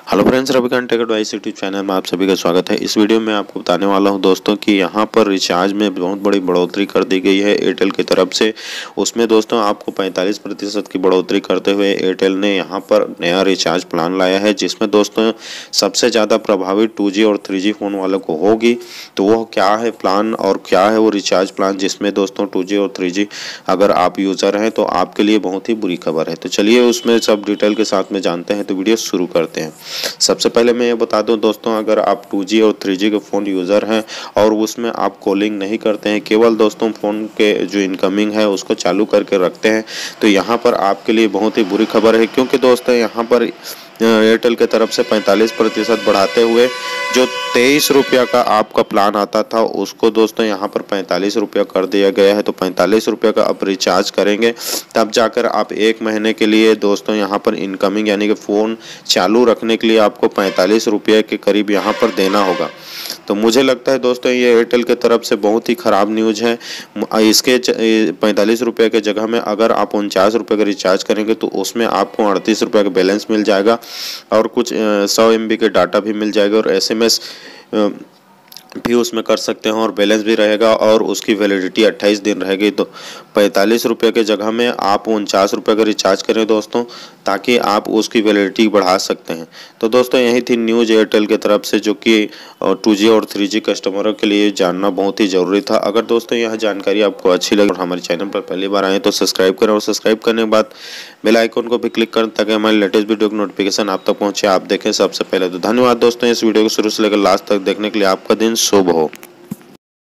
Hello friends, Ravikant tech advice YouTube channel में आप सभी का स्वागत है। इस वीडियो में आपको बताने वाला हूं दोस्तों कि यहां पर रिचार्ज में बहुत बड़ी बढ़ोतरी कर दी गई है एयरटेल की तरफ से। उसमें दोस्तों आपको 45% की बढ़ोतरी करते हुए एयरटेल ने यहां पर नया रिचार्ज प्लान लाया है, जिसमें दोस्तों सबसे ज़्यादा प्रभावित 2G और 3G फ़ोन वालों को होगी। तो वो क्या है प्लान और क्या है वो रिचार्ज प्लान, जिसमें दोस्तों 2G और 3G अगर आप यूज़र हैं तो आपके लिए बहुत ही बुरी खबर है। तो चलिए उसमें सब डिटेल के साथ में जानते हैं, तो वीडियो शुरू करते हैं। सबसे पहले मैं ये बता दूं दोस्तों, अगर आप 2G और 3G के फ़ोन यूज़र हैं और उसमें आप कॉलिंग नहीं करते हैं, केवल दोस्तों फ़ोन के जो इनकमिंग है उसको चालू करके रखते हैं, तो यहाँ पर आपके लिए बहुत ही बुरी खबर है। क्योंकि दोस्तों यहाँ पर एयरटेल की तरफ से 45% बढ़ाते हुए जो 23 रुपया का आपका प्लान आता था उसको दोस्तों यहाँ पर 45 रुपया कर दिया गया है। तो 45 रुपया का आप रिचार्ज करेंगे तब जाकर आप एक महीने के लिए दोस्तों यहाँ पर इनकमिंग यानी कि फ़ोन चालू रखने के लिए आपको 45 रुपये के करीब यहाँ पर देना होगा। तो मुझे लगता है दोस्तों ये एयरटेल की तरफ से बहुत ही ख़राब न्यूज़ है। इसके 45 रुपये के जगह में अगर आप 49 रुपये का रिचार्ज करेंगे तो उसमें आपको 38 रुपये का बैलेंस मिल जाएगा और कुछ 100 MB के डाटा भी मिल जाएगा और SMS भी उसमें कर सकते हैं और बैलेंस भी रहेगा और उसकी वैलिडिटी 28 दिन रहेगी। तो 45 रुपये के जगह में आप 49 रुपये का रिचार्ज करें दोस्तों, ताकि आप उसकी वैलिडिटी बढ़ा सकते हैं। तो दोस्तों यही थी न्यूज़ एयरटेल की तरफ से, जो कि 2G और 3G कस्टमरों के लिए जानना बहुत ही ज़रूरी था। अगर दोस्तों यह जानकारी आपको अच्छी लगी और हमारे चैनल पर पहली बार आए तो सब्सक्राइब करें और सब्सक्राइब करने के बाद बेल आइकन को भी क्लिक करें ताकि हमारे लेटेस्ट वीडियो की नोटिफिकेशन आप तक पहुँचे, आप देखें सबसे पहले। तो धन्यवाद दोस्तों, इस वीडियो को शुरू से लेकर लास्ट तक देखने के लिए। आपका दिन शुभ हो।